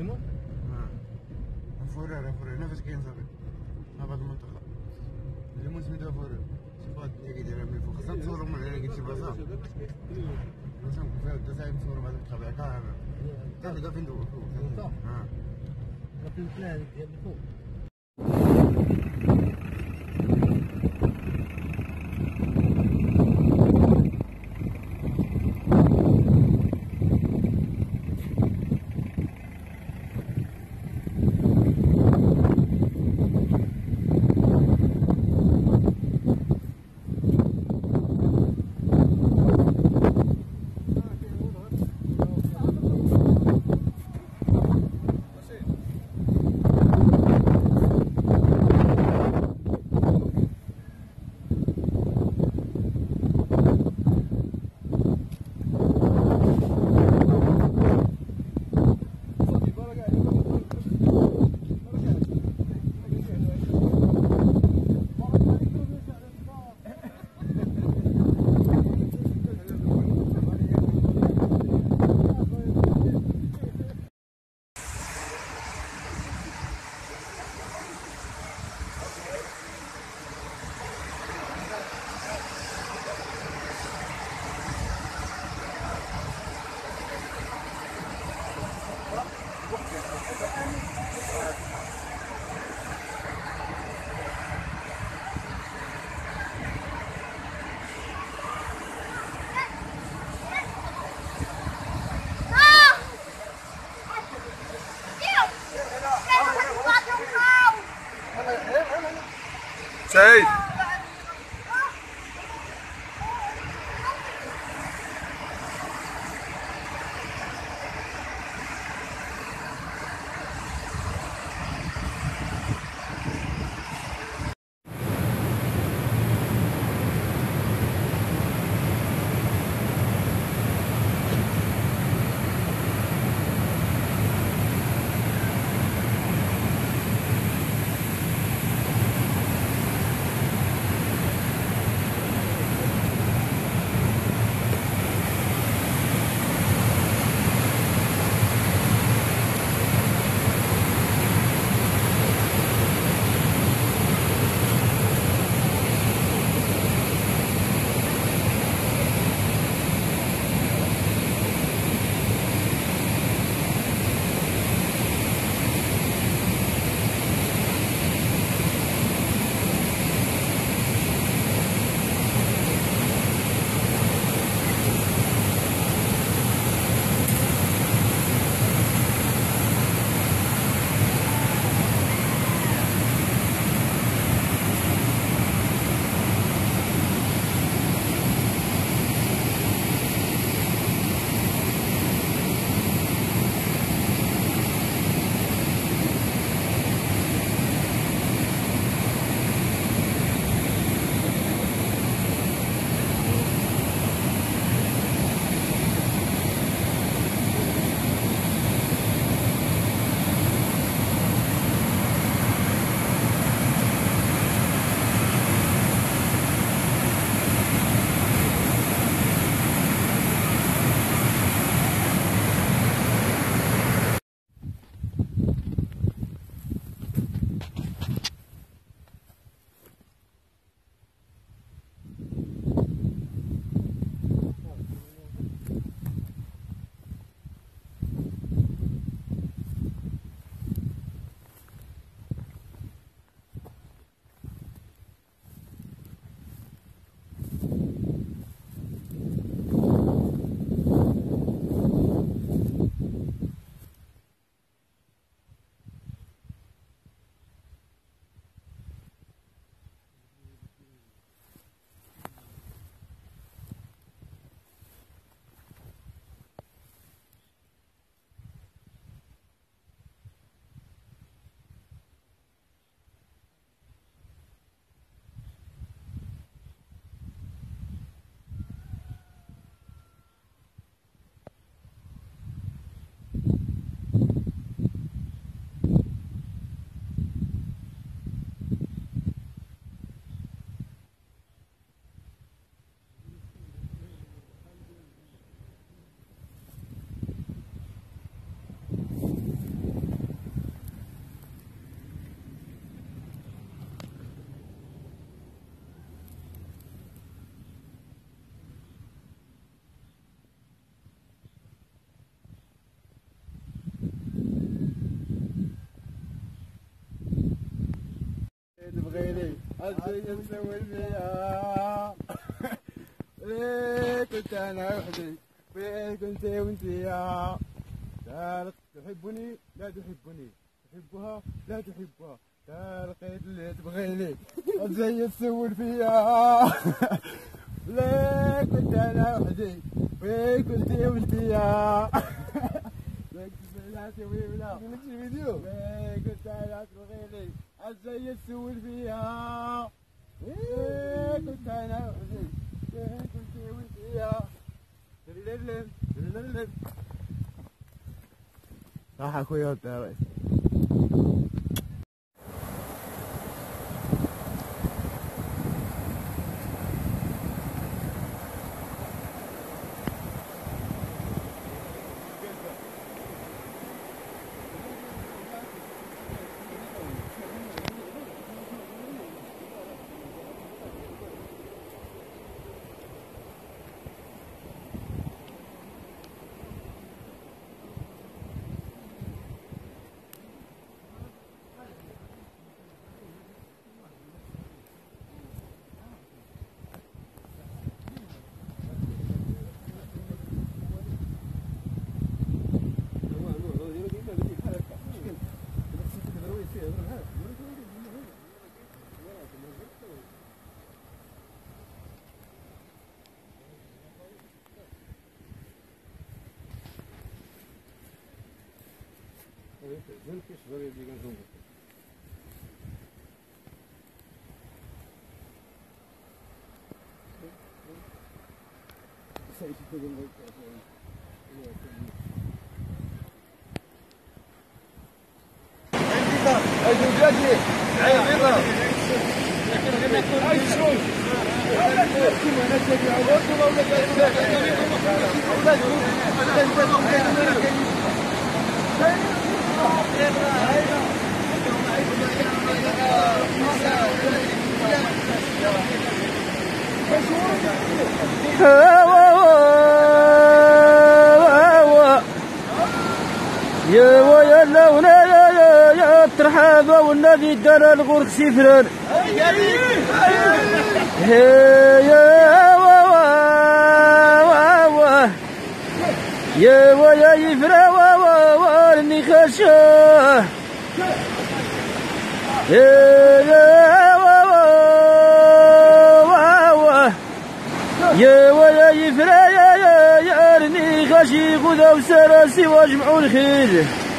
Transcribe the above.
ليمون؟ فورة نفس كاين صافي هبط المنطقة الليمون سميتها فورة شوف هاد الدنيا كيديرها من الفوق خاصنا نتصورو من هنا كي شي بلاصة مثلا فيها الدسائم نتصورو بعد الطبيعة كاملة تلقى فين دوك فوق في البلان ديال الفوق Say. عزي نسوي فيها ليه كنت انا وحدي فين كنت وانتيا تحبني لا تحبني تحبها لا تحبها لقيت اللي تبغيني عزي تسول فيها ليه كنت انا وحدي فين كنت وانتيا لا تسوي ولا فيديو ليه كنت انا تبغيني عزي تسول فيها ليه كنت انا وحدي فين كنت وانتيا راح اخويا وانت يا ويا اللونا يا ترحابا والنبي دار الغرق سفران يا ويا يفرا وارني خشاه يا ويا يفرا يا رني خشي غدا وسراسي واجمعوا الخيل